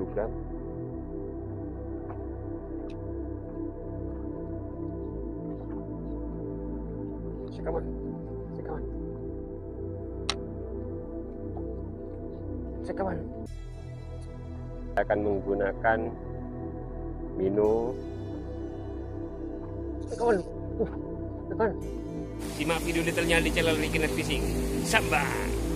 gram. Sekawan. Kita akan menggunakan Mino. Sekawan. Simak video detailnya di channel Ricky Net Fishing. Sambar.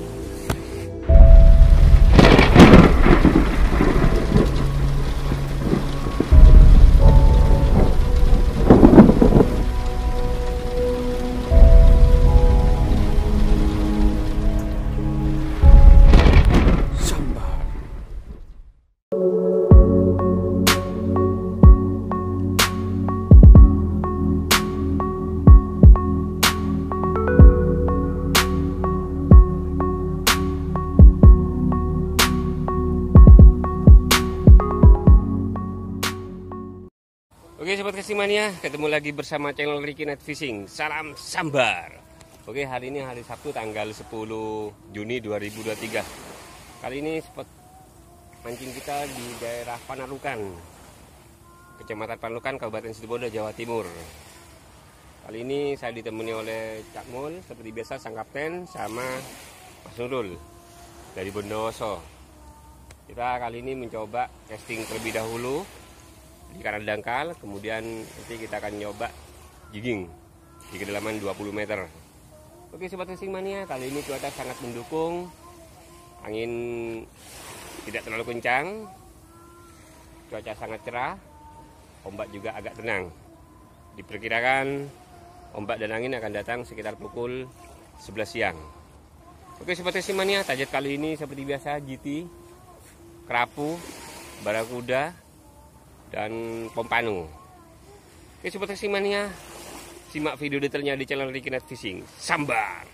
Oke sobat casing mania, ketemu lagi bersama channel Ricky Net Fishing. Salam sambar. Oke, hari ini hari Sabtu tanggal 10 Juni 2023. Kali ini spot mancing kita di daerah Panarukan, Kecamatan Panarukan, Kabupaten Situbondo, Jawa Timur. Kali ini saya ditemani oleh Cak Mul, seperti biasa sang kapten, sama Mas Nurul dari Bondowoso. Kita kali ini mencoba casting terlebih dahulu di Karang Dangkal, kemudian nanti kita akan nyoba jigging di kedalaman 20 meter. Oke sobat casing mania, kali ini cuaca sangat mendukung, angin tidak terlalu kencang, cuaca sangat cerah, ombak juga agak tenang. Diperkirakan ombak dan angin akan datang sekitar pukul 11 siang. Oke sobat casing mania, target kali ini seperti biasa GT, kerapu, barakuda, dan pompano. Oke sobat casing mania, simak video detailnya di channel Ricky Net Fishing. Sambar.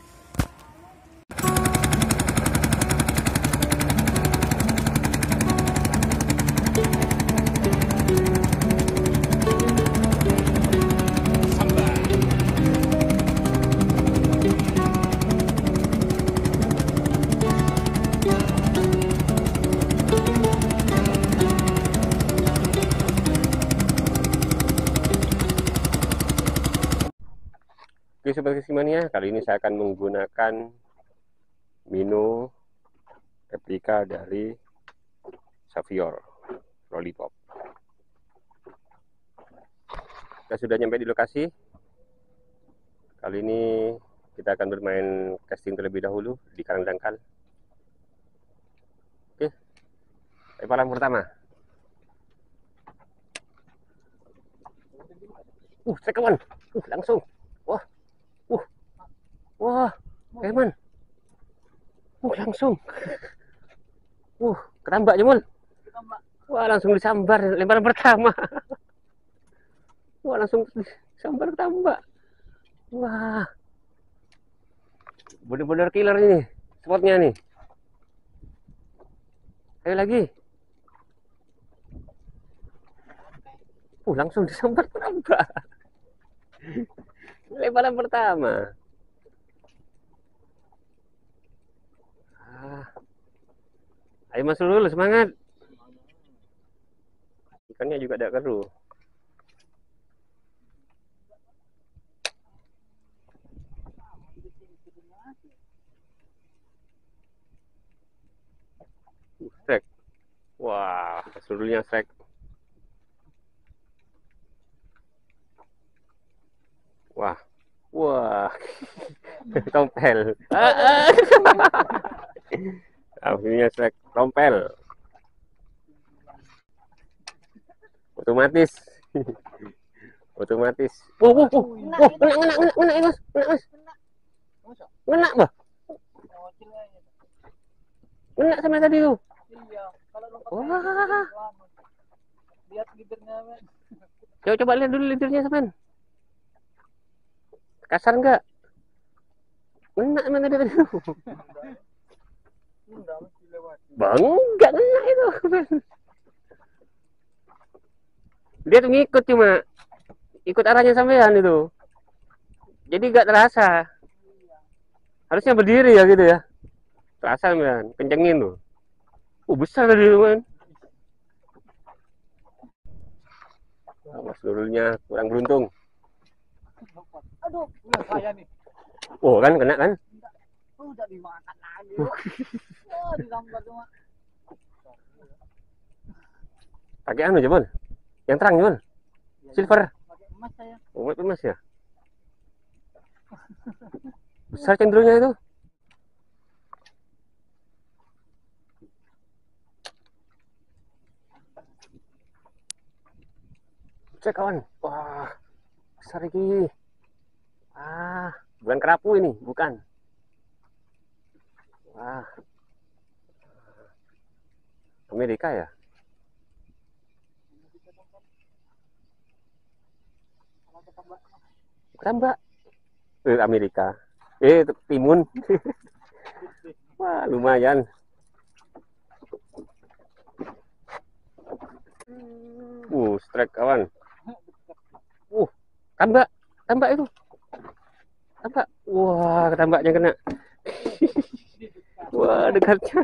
Oke sobat casing mania, kali ini saya akan menggunakan Mino replika dari Savior Lollipop. Kita sudah nyampe di lokasi. Kali ini kita akan bermain casting terlebih dahulu di Karang Dangkal. Oke, lemparan pertama. Sekawan. Langsung. Wah, Eman. Langsung. Ketambak Jemul. Wah, langsung disambar lemparan pertama. Wah, langsung disambar ketambak. Wah. Bener-bener killer ini spotnya nih. Ayo lagi. Langsung disambar ketambak. Lemparan pertama. Ayo masuk dulu, semangat. Ikannya juga ada keruh. Strike. Wah, seluruhnya strike. Wah. Tompel. Akhirnya strike rompel. Otomatis. Ngena Mas. Ngena, Bah. Ngena sama tadi tuh. Iya, kalau Wah. lihat bibirnya, men. Coba lihat dulu bibirnya, Semen. Kasar enggak? Ngena sama tadi tuh. Enggak mesti lewat. Bang, enggak kena itu. Dia tuh ngikut, cuma ikut arahnya sampean itu. Jadi enggak terasa. Harusnya berdiri ya gitu ya. Terasa sampean, kencengin tuh. Besar tadi itu, man. Mas Nurulnya kurang beruntung. Aduh, udah saya nih. Oh kan kena kan? Udah dimakan lagi. Oh, disambar cuma. Pakai anu Jemon. Yang terang Jemon. Silver. Pakai emas saya. Oh, emas ya. Besar cenderungnya itu. Cek kawan. Wah, besar ini. Bukan kerapu ini, bukan. Wah, Amerika ya? Ketambak. Amerika. Timun. Wah, lumayan. Strike kawan. Tambak. Tambak itu. Tambak. Wah, ketambaknya kena. Wah, dekatnya.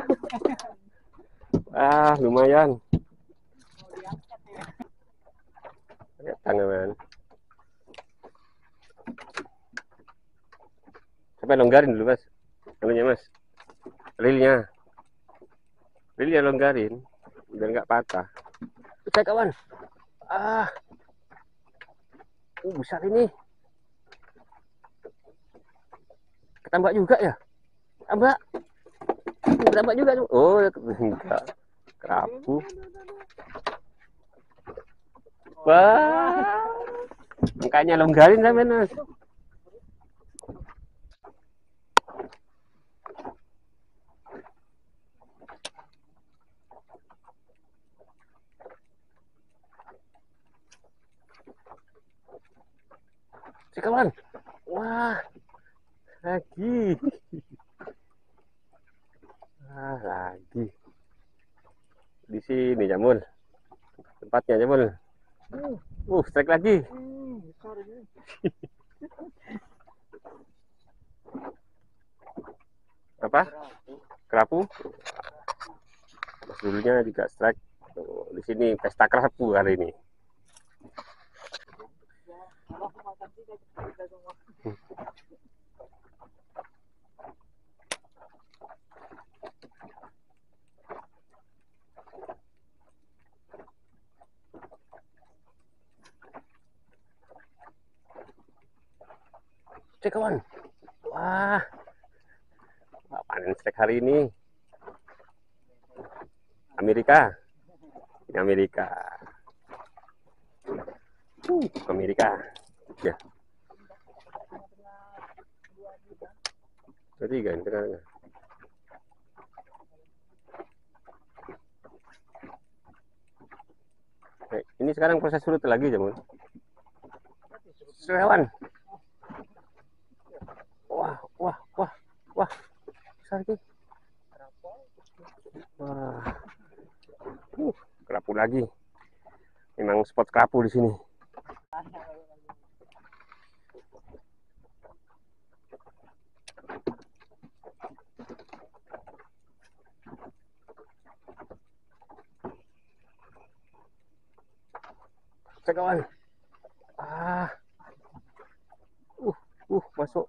Lumayan. Lihat tangan. Sampai longgarin dulu mas. Anunya mas. Rilnya longgarin. Biar nggak patah. Cek kawan. Besar ini. Ketambak juga ya? Ketambak juga. Oh, enggak. Kerapu. Wah. Makanya longgarin lah mas. Cek kawan. Wah. Lagi. Lagi. Di sini Jamul. Tempatnya Jamul. Strike lagi. Apa? Kerapu. Dulunya juga strike. Di sini pesta kerapu kali ini. Cek kawan. Wah, panen strike hari ini. Amerika. Ini Amerika. Amerika. Ya. Ketiga ini tengah-tengah. Ini sekarang proses surut lagi Jamun. Kawan. Wah. Besar ini. Wah. Kerapu lagi. Memang spot kerapu di sini. Cek kawan. Masuk.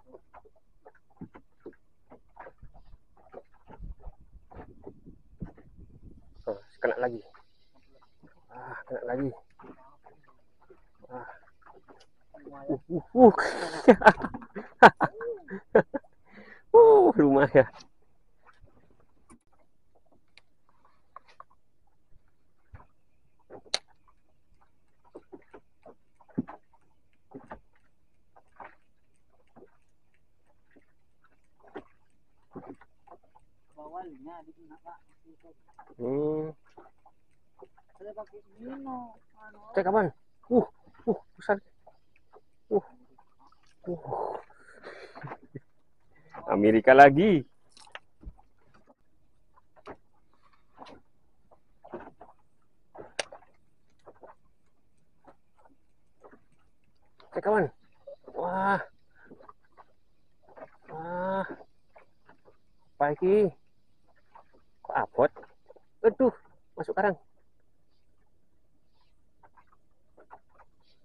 Kena lagi. Kena lagi. Lumayan. Cek kapan? Besar. Amerika lagi. Cek kawan. Wah. Apa ini? Kok abot? Aduh, masuk karang.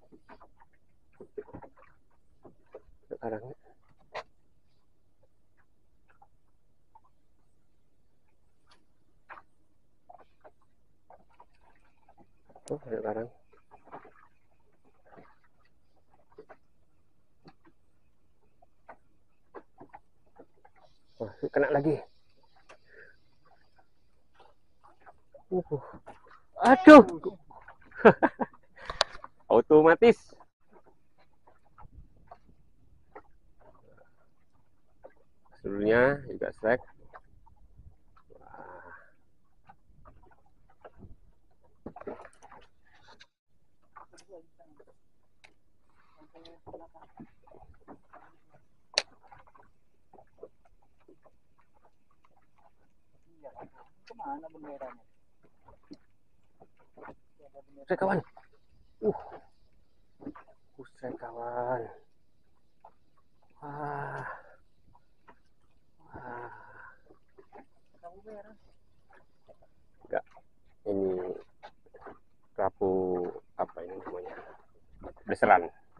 Sekarang. Oh, ada karang. Wah, kena lagi. Aduh. Otomatis. Seluruhnya juga strike. Kemana benderanya? Strike kawan. Strike kawan. Wah. Wah. Enggak. Ini kerapu apa ini namanya? Beseran.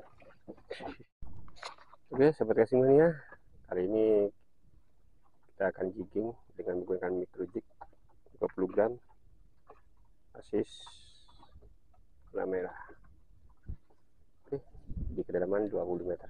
Oke, sobat casingmania, kali ini kita akan jigging dengan menggunakan micro jig 20 gram asis warna merah. Oke, di kedalaman 20 meter.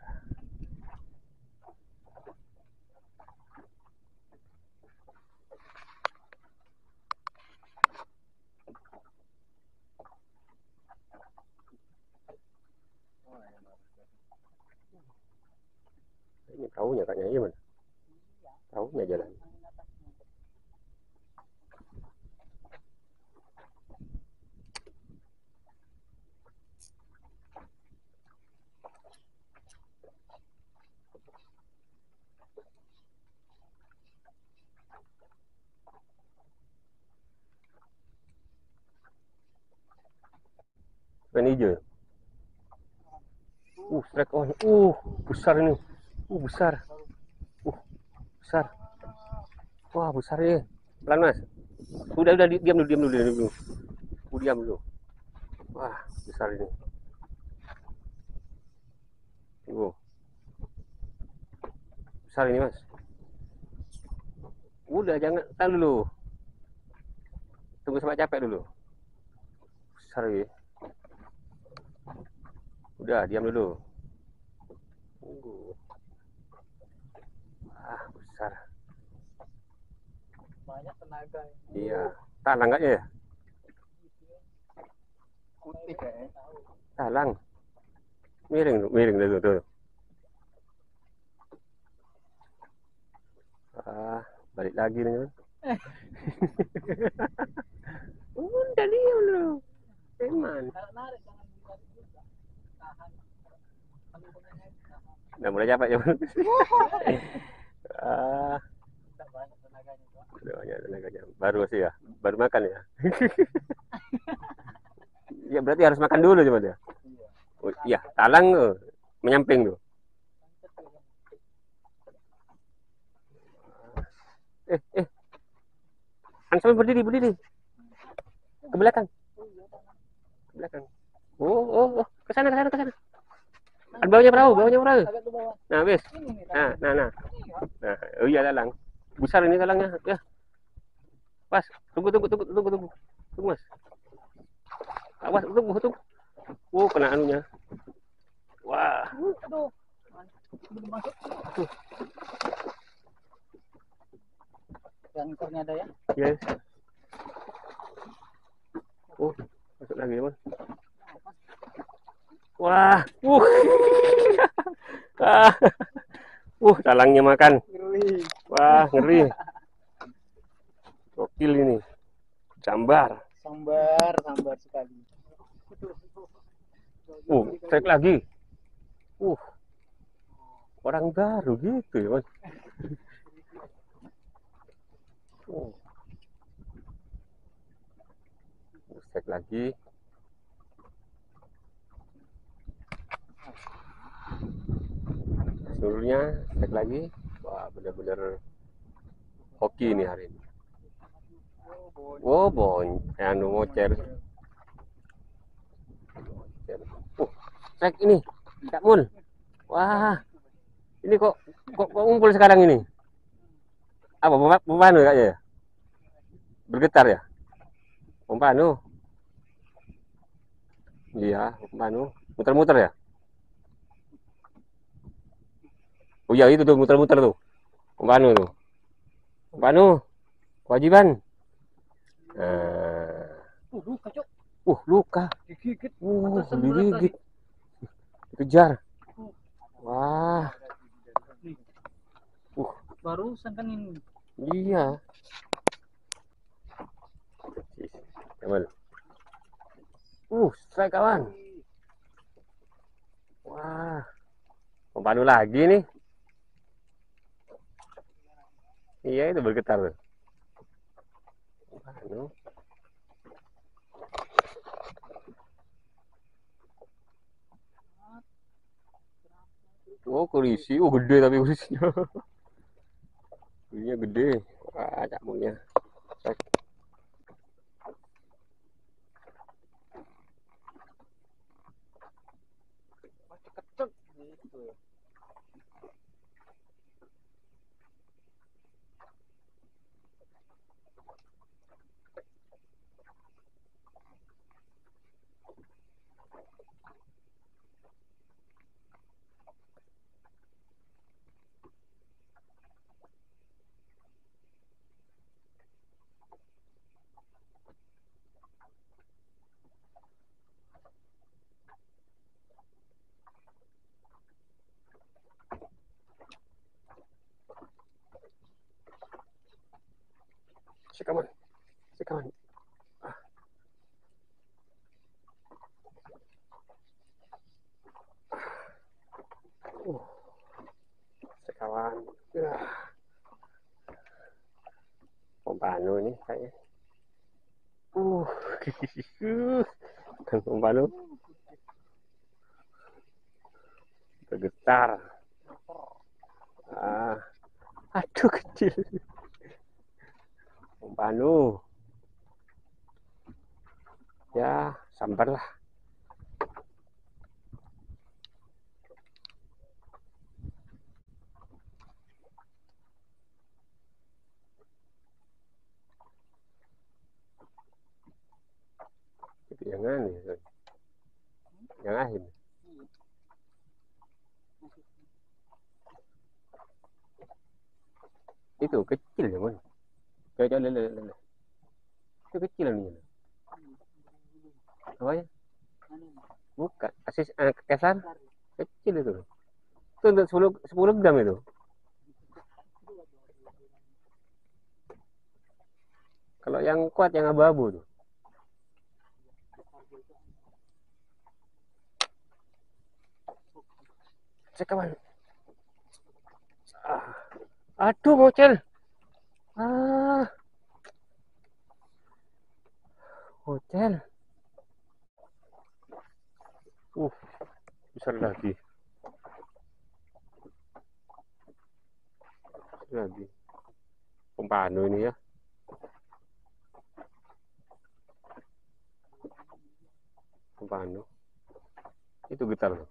Ini perahunya kayaknya, iya mana? Perahunya jalan. Ikan hijau. Strike on. Besar ini. Besar. Besar. Wah, besar ya. Pelan, Mas. Udah diam dulu. Diam dulu. Wah, besar ini. Besar ini, Mas. Udah, jangan, tahan dulu. Tunggu sampai capek dulu. Besar ya. Udah, diam dulu. Tunggu. Besar. Banyak tenaga. Iya. Talang nggak ya? Putih kayaknya. Talang. Miring dulu tuh. Balik lagi nih. Udah diam dulu. Eman. Narik jangan ditarik juga. Tahan. Udah mulai capek ya. Banyak tenaganya, Pak. Udah banyak tenaganya. Baru sih ya. Baru makan ya. Ya berarti harus makan dulu coba dia. Oh, iya, talang tuh. Menyamping tuh. Sampai berdiri. Ke belakang. Ke sana. Ada bawahnya perahu. Nah, wes. Nah. Oh iya talang. Besar ini talangnya. Ya. Pas. Tunggu, Mas. Awas, tunggu. Kena anunya. Wah. Aduh. Belum masuk. Ankornya ada ya? Yes. Masuk lagi, Mas. Wah. Talangnya makan. Wah, ngeri. Gokil ini. Sambar sekali. Strike lagi. Orang baru gitu ya, Mas. Strike lagi. Seluruhnya strike lagi. Wah, benar-benar hoki ini hari ini. Mocer. Strike ini, Kak Mun. Wah, Ini kok ngumpul sekarang ini? Apa pompa anu kayaknya ya? Bergetar ya? Pompa anu. Iya, pompa anu. Muter-muter ya? Oh iya itu tuh muter-muter tuh. Pompa anu tuh. Pompa anu. Kewajiban. Nah. Luka, Cok. Luka. Digigit. Digigit. Dikejar. Wah. Barusan kan ini. Iya. Kawan. Strike kawan. Wah. Pompa anu lagi nih. Iya itu bergetar tuh. Pompa anu. Kurisi. Gede tapi kurisinya. Kurisinya gede. Wah, cakmunya. Masih kecek gitu. Sekaman. Sekawan. Pompa anu ini kayaknya. Kan pompa anu. Bergetar. Aduh kecil. Pompa anu. Ya, sambar lah. Itu yang aneh. Yang akhir. Itu kecil ya, Mon. Coba lihat. Itu kecil nih. Apa ya? Bukan. Kesar. Kecil itu. Itu untuk 10 gram itu. Kalau yang kuat yang abu-abu tuh. Sekawan. Aduh bocil. Bocil. Besar lagi. Pompa anu ini ya. Pompa anu. Itu getar loh.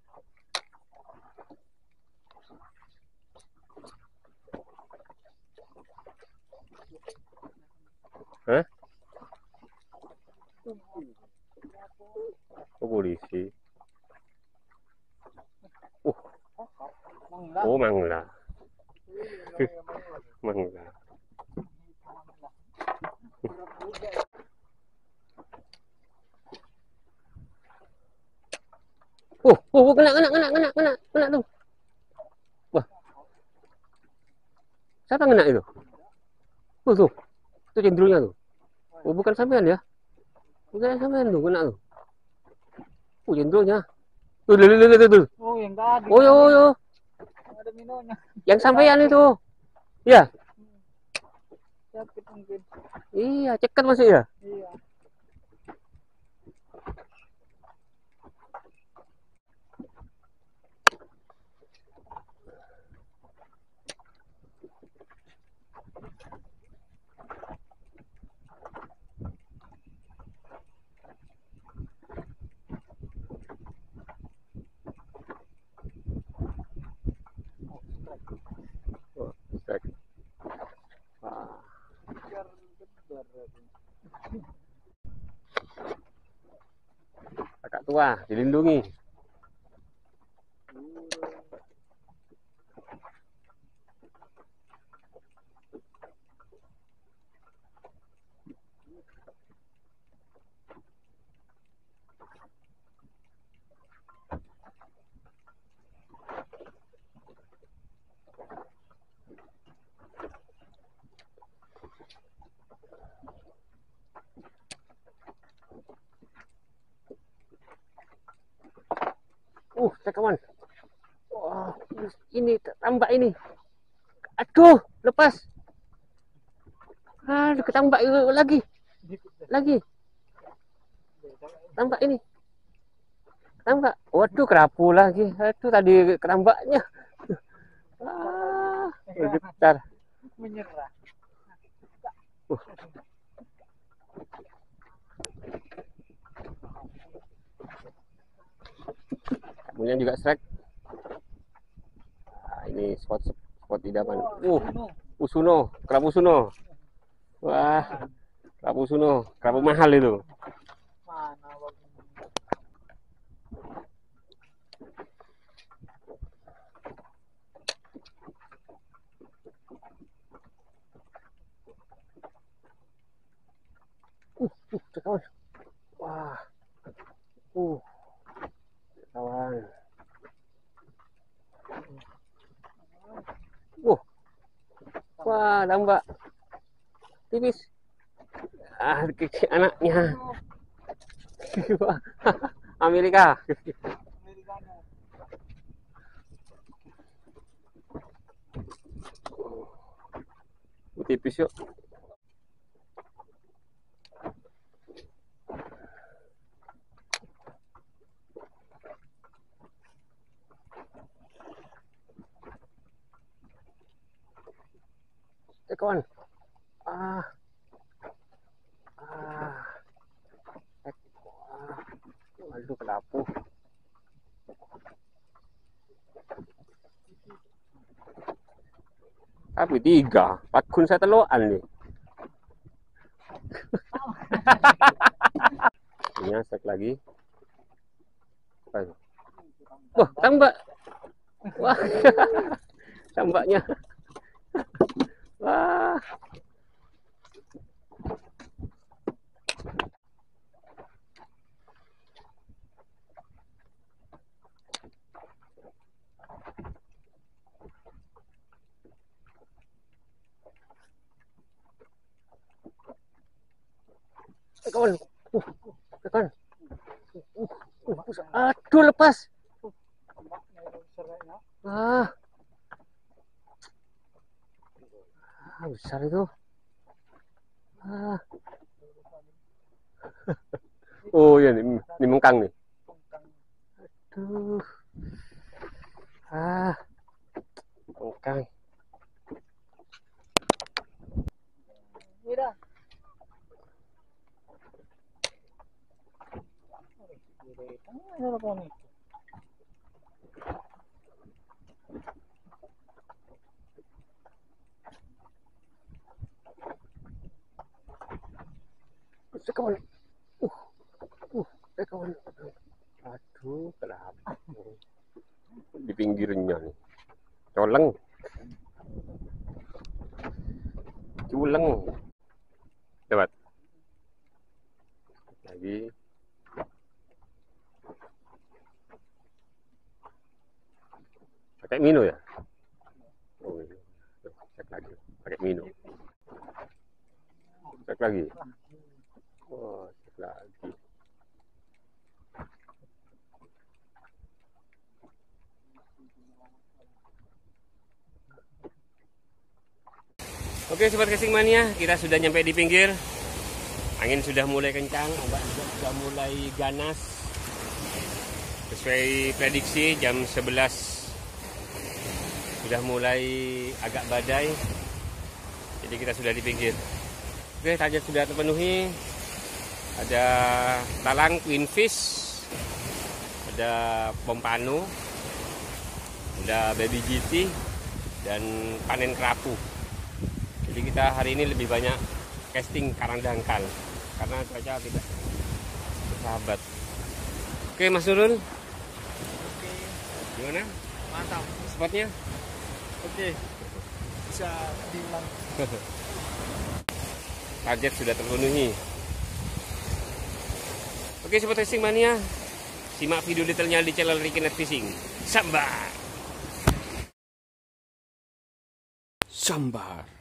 Hah? Polisi. Mangla. Mangla. Kena tuh. Wah. Siapa kena itu? Tuh. Itu cenderungnya tuh. Bukan sampean ya? Bukan sampean tuh kena tuh. Cenderungnya. Tuh. Oh, yang tadi. Yo. Ada minumnya. Yang sampean itu. Iya. Sakit mungkin. Iya, cekat masih ya? Iya. Kakak tua dilindungi. Kawan. Wah, ini tambak ini. Aduh, lepas. Aduh, ketambak lagi. Lagi. Tambak ini. Tambak. Waduh, kerapu lagi. Aduh, tadi ketambaknya. Besar. Menyerah. Kemudian juga strike. Nah, ini spot idaman. Usuno, kerapu Suno. Wah, kerapu Suno, kerapu mahal itu. Mana kawan. Wah. Kawan. Wah, tambak. Tipis. Kecil anaknya. Amerika. Tipis yuk. Kawan. Aduh, kerapu. Tapi 3, pakun saya teloan nih. Ini sek lagi. Wah, tambak. Wah, tambaknya. Wah. Kawan. Kawan. Aduh, lepas. Besar itu. Oh iya, ini mengkang nih. Aduh. Mengkang. Mira. Kawan. Kawan. Aduh, kenapa? Di pinggirnya nih. Coleng. Culeng. Dapat. Lagi. Pakai mino ya? Oh iya. Cek lagi. Pakai mino. Cek lagi. Oh, cek lagi. Oke sobat casing mania, kita sudah nyampe di pinggir. Angin sudah mulai kencang, ombak juga sudah mulai ganas. Sesuai prediksi jam 11 sudah mulai agak badai. Jadi kita sudah di pinggir. Oke, target sudah terpenuhi. Ada talang Queen Fish, ada pompano, ada baby GT, dan panen kerapu. Jadi kita hari ini lebih banyak casting karang dangkal karena cuaca tidak bersahabat. Oke Mas Nurul, Oke, gimana mantap. spotnya? Oke, bisa bilang. Target sudah terpenuhi. Oke Sobat Fishing Mania, simak video detailnya di channel Ricky Net Fishing. Sambar.